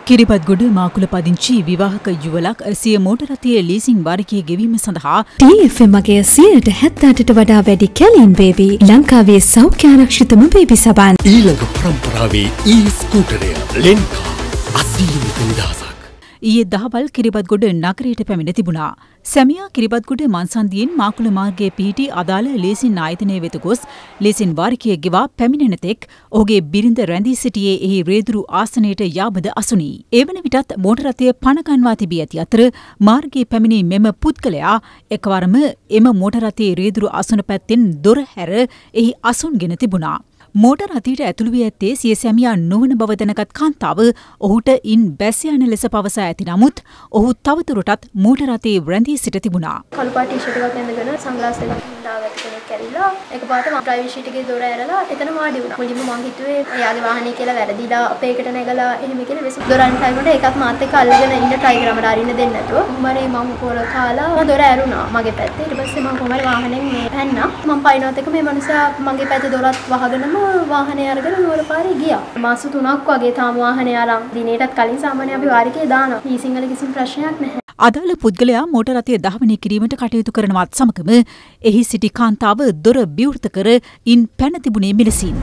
කිරිබත්ගොඩ මාකුල පදිංචි විවාහක යුවලක් සිය මෝටර රථයේ ලීසින් වාරිකය ගෙවීම සඳහා TFM මගේ 170ට වඩා වැඩි කැලීන් බේබි ලංකාවේ සෞඛ්‍ය ආරක්ෂිතම බේබි සබන් ඊළඟ පරම්පරාවේ ස්කූටරය ලෙන්කා අසීමිත නිදහසක් ඊයේ දහවල් කිරිබත්ගොඩ නගරයට පැමිණ තිබුණා. සැමියා කිරිබත්ගොඩ මන්සන්දියෙන් මාකුල මාර්ගයේ පිහිටි අදාළ ලීසින් ආයතනය වෙත ගොස් ලීසින් වාරිකය ගෙවා පැමිණෙන තෙක් ඔහුගේ බිරිඳ රැඳී සිටියේ එහි රේදුරු ආසනයට යාබද අසුනි. ඒ වන විටත් මෝටර රථය පණ ගන්වා තිබී ඇති අතර මාර්ගයේ පැමිණි මෙම පුද්ගලයා එකවරම එම මෝටර රථයේ රේදුරු අසුන පැත්තෙන් දොර හැර එහි අසුන්ගෙන තිබුණා. මෝටර රථයට ඇතුළු වී ඇත්තේ සිය සැමියා නොවන බව දැනගත් කාන්තාව ඔහුට ඉන් බැස යන ලෙස පවසා ඇති නමුත් ඔහු තවදුරටත් මෝටර රථයේ රැඳී සිට තිබුණා. කළු පාට ටී-ෂර්ට් එකක් ඇඳගෙන සන්ග්ලාස් එකක් දාගත්ත කෙනෙක් ඇවිල්ලා එකපාරට මම ඩ්‍රයිවර් සීට් එකේ දොර ඇරලා එතන වාඩි වුණා. මුලින්ම මං හිතුවේ එයාගේ වාහනේ කියලා වැරදිලා අපේකට නැගලා එහෙම කියලා වෙස් දොර අරින්න ටයිම් වලට ඒකත් මාත් එක්ක අල්ලගෙන ඉන්න try කරා මට අරින්න දෙන්නේ නැතුව. කොහමරි මම පොර කාලා දොර ඇරුණා මගේ පැත්තේ. ඊට පස්සේ මම කොහමරි වාහනෙන් මේ පැන්නා. මම පයින්නවත් එක මේ මනුස්සයා මගේ පැත්තේ දොරත් වහගෙනම වාහනේ අරගෙන නුවර පාරේ ගියා. මාස 3ක් වගේ තාම වාහනේ අරන් දිනේටත් කලින් සාමාන්‍ය අපි වාරිකේ දානවා. ලීසින් වල කිසිම ප්‍රශ්නයක් නැහැ. අදාළ පුද්ගලයා මෝටර රථය දහවනය කිරීමට කටයුතු කරනවත් සමගම එහි සිටි කාන්තාව දොර විවෘත කර ඉන් පැන තිබුණේ මෙලෙසින්.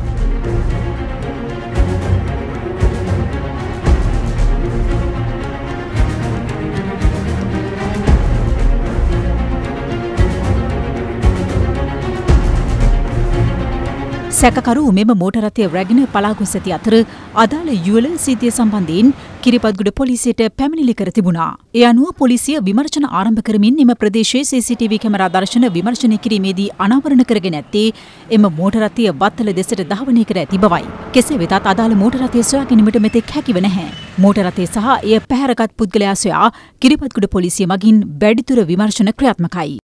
සැකකරු මෙම මෝටර රථය රැගෙන පලා ගොස් ඇති අතර අදාළ යුවල සිද්ධිය සම්බන්ධයෙන් කිරිබත්ගොඩ පොලිසියට පැමිණිලි කර තිබුණා. ඒ අනුව පොලිසිය විමර්ශන ආරම්භ කරමින් එම ප්‍රදේශයේ CCTV කැමරා දර්ශන විමර්ශනය කිරීමේදී අනාවරණ කරගෙන ඇත්තේ එම මෝටර රථය වත්තල දෙසට ධාවනය කර ඇති බවයි. කෙසේ වෙතත් අදාළ මෝටර රථය සොයා ගැනීමට මෙතෙක් හැකිව නැහැ. මෝටර රථය සහ එය පැහැරගත් පුද්ගලයා සොයා කිරිබත්ගොඩ පොලිසිය මගින් වැඩිදුර විමර්ශන ක්‍රියාත්මකයි.